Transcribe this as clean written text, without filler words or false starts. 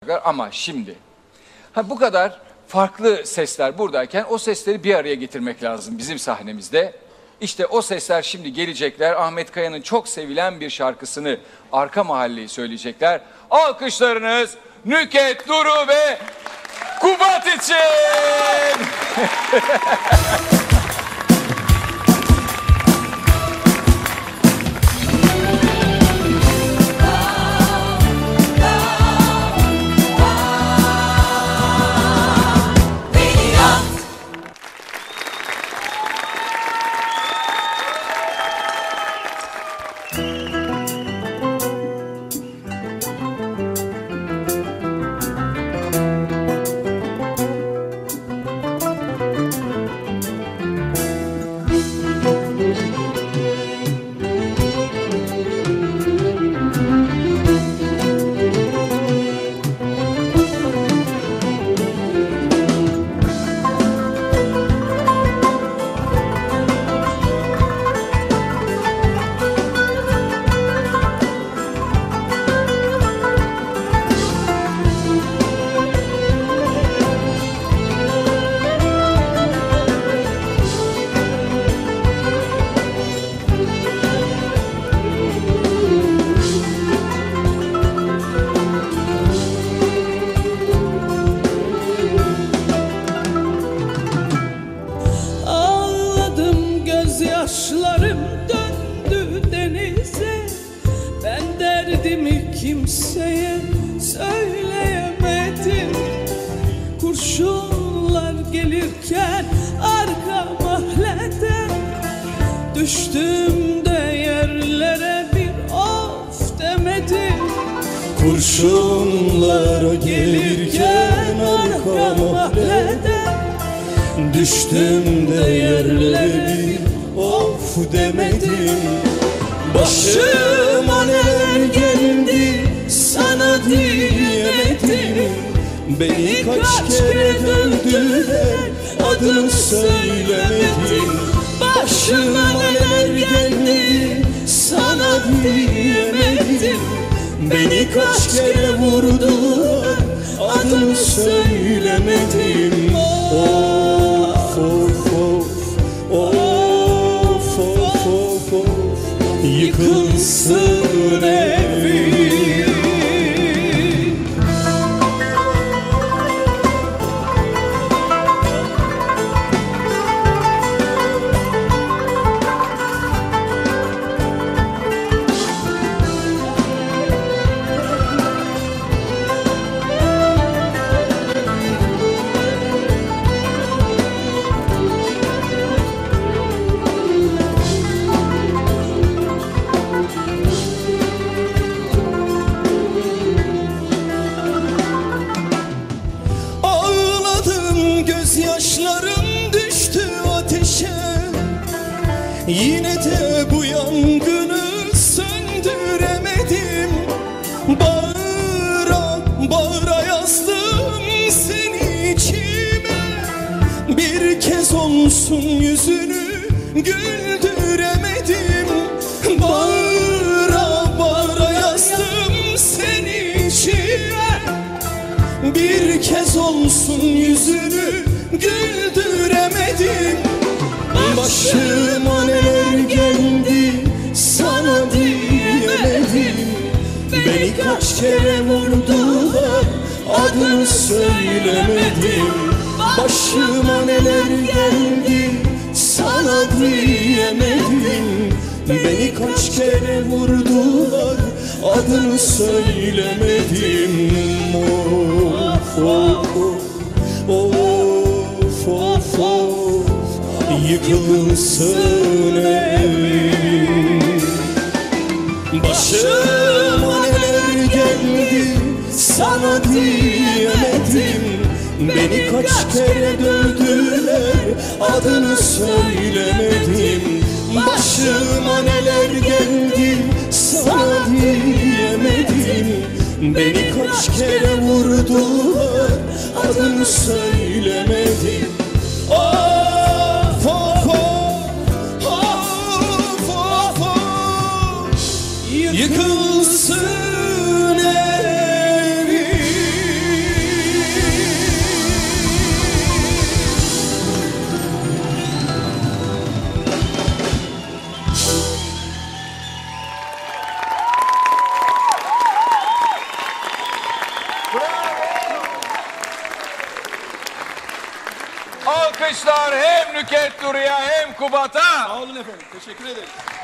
Ama şimdi bu kadar farklı sesler buradayken o sesleri bir araya getirmek lazım bizim sahnemizde. İşte o sesler şimdi gelecekler. Ahmet Kaya'nın çok sevilen bir şarkısını Arka Mahalleyi söyleyecekler. Alkışlarınız Nüket Duru ve Kubat için. Yaşlarım döndü denize, ben derdimi kimseye söyleyemedim. Kurşunlar gelirken arka mahalleden düştüm de yerlere bir of demedim. Kurşunlar gelirken arka mahalleden düştüm de yerlere bir of demedim. Başıma neler geldi sana diyemedim. Beni kaç kere dövdüler, adını söylemedim. Başıma neler geldi sana diyemedim. Beni kaç kere vurdular, adını söylemedim. Of of of of. Yıkılsın evim. Gözyaşlarım düştü ateşe, yine de bu yangını söndüremedim. Bağıra bağıra yazdım seni içime, bir kez olsun yüzünü güldüremedim. Bağıra bağıra yazdım seni içime, bir kez olsun yüzünü güldüremedim. Başıma neler geldi sana diyemedim. Beni kaç kere vurdular, adını söylemedim. Başıma neler geldi sana diyemedim. Beni kaç kere vurdular, adını söylemedim. Of of of of of, yıkılsın evim. Başıma neler geldi sana diyemedim. Beni kaç kere dövdüler, adını söylemedim. Başıma neler geldi sana diyemedim. Beni kaç kere vurdular, adını söylemedim. Of of of of of of, yıkılsın evim. Alkışlar hem Nükhet Duru'ya hem Kubat'a. Sağ olun efendim. Teşekkür ederim.